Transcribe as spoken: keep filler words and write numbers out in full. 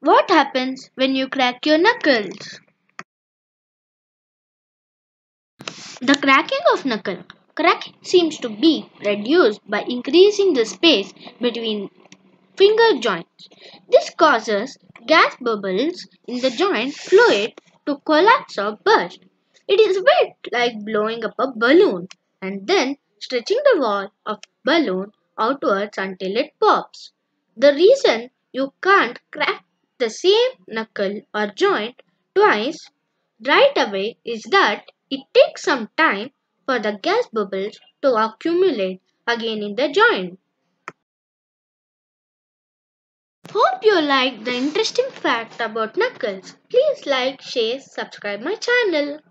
What happens when you crack your knuckles? The cracking of knuckle. Cracking seems to be reduced by increasing the space between finger joints. This causes gas bubbles in the joint fluid to collapse or burst. It is a bit like blowing up a balloon and then stretching the wall of balloon outwards until it pops. The reason you can't crack the same knuckle or joint twice right away is that it takes some time for the gas bubbles to accumulate again in the joint. Hope you liked the interesting fact about knuckles. Please like, share, subscribe my channel.